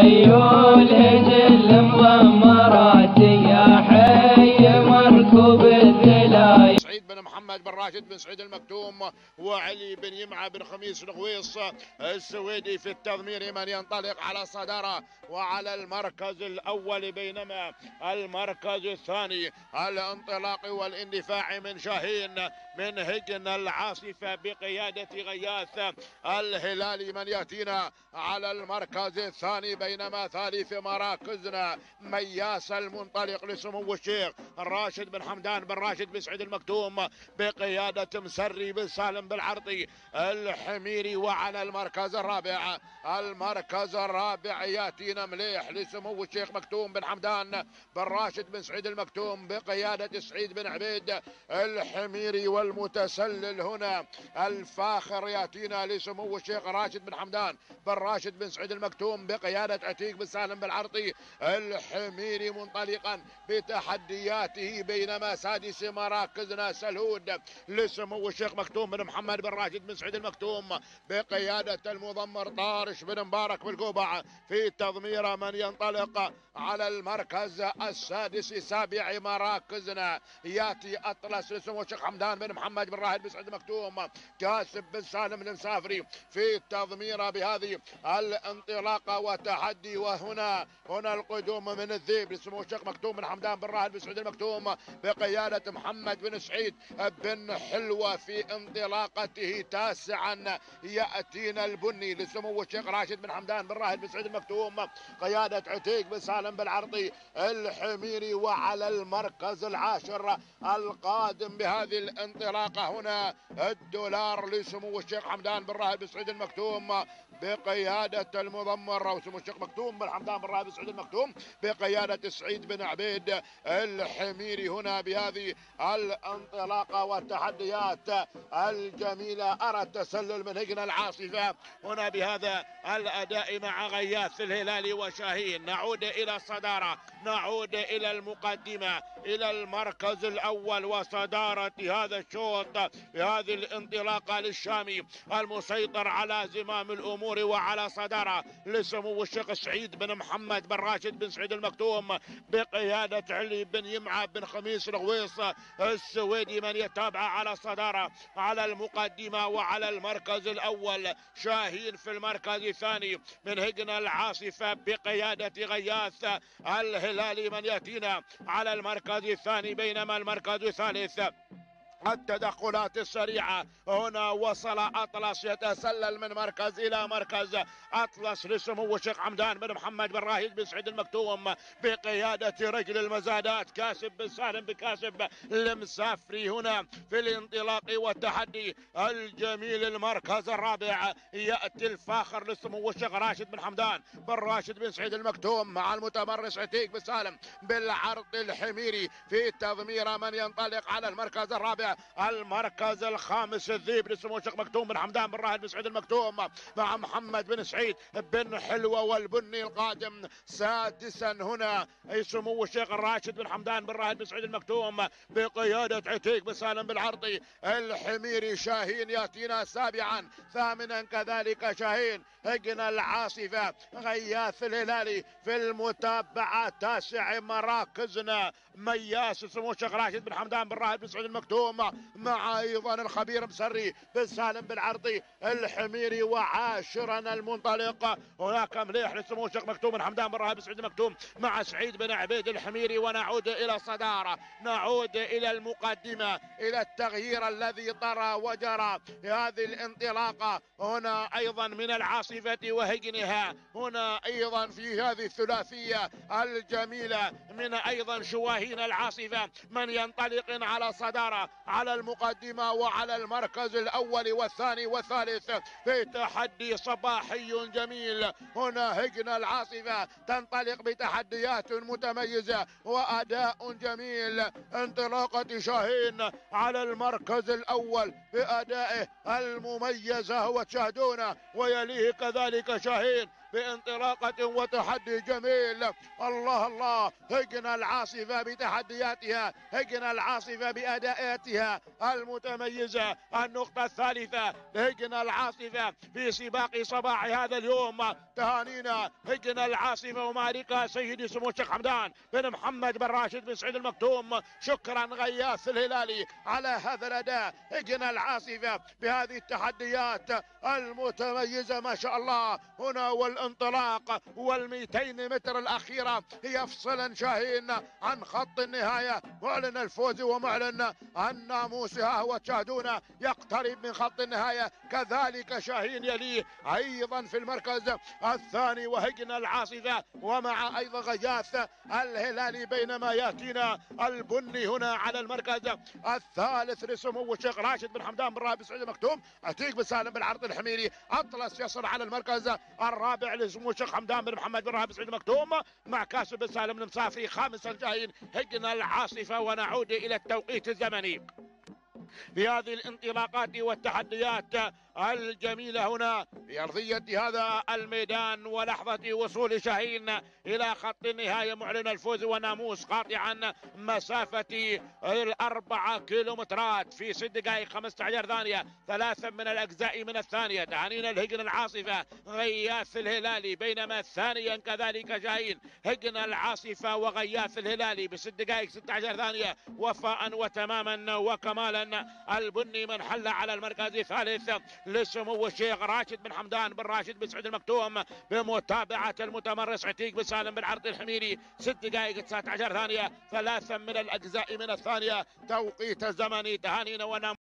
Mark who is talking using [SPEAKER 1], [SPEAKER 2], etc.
[SPEAKER 1] خيول جل مضمرات يا حي مركوب الذلايل.
[SPEAKER 2] سعيد بن محمد بن راشد بن سعيد المكتوم وعلي بن يمعة بن خميس الغويص السويدي في التضمير من ينطلق على الصدارة وعلى المركز الأول، بينما المركز الثاني الانطلاق والاندفاع من شاهين من هجن العاصفة بقيادة غياث الهلالي من يأتينا على المركز الثاني، بينما ثالث مراكزنا مياس المنطلق لسمو الشيخ راشد بن حمدان بن راشد بن سعيد المكتوم بقيادة مسري بن سالم بالعرضي الحميري. وعلى المركز الرابع ياتينا مليح لسمو الشيخ مكتوم بن حمدان بن راشد بن سعيد المكتوم بقيادة سعيد بن عبيد الحميري. والمتسلل هنا الفاخر ياتينا لسمو الشيخ راشد بن حمدان بن راشد بن سعيد المكتوم بقيادة عتيق بن سالم بالعرضي الحميري منطلقا بتحدياته، بينما سادس مراكزنا سلهود لسمو الشيخ مكتوم بن محمد بن راشد بن سعيد المكتوم بقيادة المضمر طارش بن مبارك بالقوبع في تضمير من ينطلق على المركز السادس. سابع مراكزنا ياتي اطلس لسمو الشيخ حمدان بن محمد بن راشد بن سعيد المكتوم كاسب بن سالم المسافري في التضمير بهذه الانطلاقه وتحدي. وهنا القدوم من الذيب لسمو الشيخ مكتوم بن حمدان بن راشد بن سعيد المكتوم بقياده محمد بن سعيد بن حلوه في انطلاقته. تاسعا ياتينا البني لسمو الشيخ راشد بن حمدان بن راشد بن سعيد المكتوم قياده عتيق بن سالم بالعرضي الحميري. وعلى المركز العاشر القادم بهذه الانطلاقه هنا الدولار لسمو الشيخ حمدان بن راشد بن سعيد المكتوم بقيادة المضمر وسمو الشيخ مكتوم بن حمدان بن راشد بن سعيد المكتوم بقيادة سعيد بن عبيد الحميري هنا بهذه الانطلاقة والتحديات الجميلة. أرى التسلل من هجن العاصفة هنا بهذا الأداء مع غياث الهلالي وشاهين. نعود إلى الصدارة، نعود إلى المقدمة، إلى المركز الأول وصدارة هذا الشوط بهذه الانطلاقة للشامي المسيطر على زمام الأمور. وعلى صدارة لسمو الشيخ سعيد بن محمد بن راشد بن سعيد المكتوم بقيادة علي بن يمعة بن خميس الغويص السويدي من يتابع على صدارة على المقدمة. وعلى المركز الأول شاهين في المركز الثاني من هجن العاصفة بقيادة غياث الهلالي من يأتينا على المركز الثاني، بينما المركز الثالث التدخلات السريعة. هنا وصل أطلس يتسلل من مركز إلى مركز. أطلس لسمو الشيخ حمدان بن محمد بن راشد بن سعيد المكتوم بقيادة رجل المزادات كاسب بن سالم بكاسب المسافري هنا في الانطلاق والتحدي الجميل. المركز الرابع يأتي الفاخر لسمو الشيخ راشد بن حمدان بن راشد بن سعيد المكتوم مع المتمرس عتيق بن سالم بالعرض الحميري في تضمير من ينطلق على المركز الرابع. المركز الخامس الذيب لسمو الشيخ مكتوم بن حمدان بن راشد بن سعيد المكتوم مع محمد بن سعيد بن حلوه والبني القادم. سادسا هنا سمو الشيخ راشد بن حمدان بن راشد بن سعيد المكتوم بقياده عتيق بن سالم بالعرضي الحميري. شاهين ياتينا سابعا. ثامنا كذلك شاهين هجن العاصفه غياث الهلالي في المتابعه. تاسع مراكزنا مياس سمو الشيخ راشد بن حمدان بن راشد بن سعيد المكتوم مع ايضا الخبير مسري بن سالم بالعرضي الحميري. وعاشرنا المنطلق هناك مليح لسمو الشيخ مكتوم بن حمدان بن راشد بن سعيد المكتوم مع سعيد بن عبيد الحميري. ونعود الى الصداره، نعود الى المقدمه، الى التغيير الذي طرى وجرى في هذه الانطلاقه. هنا ايضا من العاصفه وهجنها، هنا ايضا في هذه الثلاثيه الجميله من ايضا شواهين العاصفه من ينطلق على صدارة على المقدمة وعلى المركز الأول والثاني والثالث في تحدي صباحي جميل. هنا هجن العاصفة تنطلق بتحديات متميزة وأداء جميل. انطلاقة شاهين على المركز الأول بأدائه المميز هو تشاهدونه، ويليه كذلك شاهين بانطلاقة وتحدي جميل. الله الله، هجن العاصفة بتحدياتها، هجن العاصفة بأداءاتها المتميزة. النقطة الثالثة هجن العاصفة في سباق صباح هذا اليوم. تهانينا هجن العاصفة ومالكها سيدي سمو الشيخ حمدان بن محمد بن راشد بن سعيد المكتوم. شكرا غياث الهلالي على هذا الأداء. هجن العاصفة بهذه التحديات المتميزة ما شاء الله. هنا والانطلاق وال200 متر الأخيرة يفصل شاهين عن خط النهاية. معلن الفوز ومعلن الناموس، ها هو تشاهدون يقترب من خط النهاية. كذلك شاهين يليه أيضا في المركز الثاني وهجن العاصفة، ومع أيضا غياث الهلالي. بينما يأتينا البني هنا على المركز الثالث لسمو الشيخ راشد بن حمدان بن راشد بن سعيد المكتوم. عتيق بن سالم بن عرض الحميري. أطلس يصل على المركز الرابع لسمو الشيخ حمدان بن محمد بن راشد بن سعيد المكتوم، مع كاسب بن سالم المصافي. خامسا جاهين هجن العاصفة. ونعود إلى التوقيت الزمني في هذه الانطلاقات والتحديات الجميلة هنا في أرضية هذا الميدان. ولحظة وصول شاهين إلى خط النهاية معلن الفوز وناموس قاطعا مسافة 4 كيلومترات في 6 دقائق 15 ثانية، 3 من الأجزاء من الثانية. تهانينا الهجن العاصفة غياث الهلالي. بينما ثانيا كذلك شاهين هجن العاصفة وغياث الهلالي ب6 دقائق 16 ثانية، وفاء وتماما وكمالا. البني من حل على المركز الثالث لسمو الشيخ راشد بن حمدان بن راشد بن سعيد المكتوم بمتابعة المتمرس عتيق بن سالم بن عرض الحميري. 6 دقائق 19 ثانية، 3 من الأجزاء من الثانية توقيت الزمني. تهانينا ونام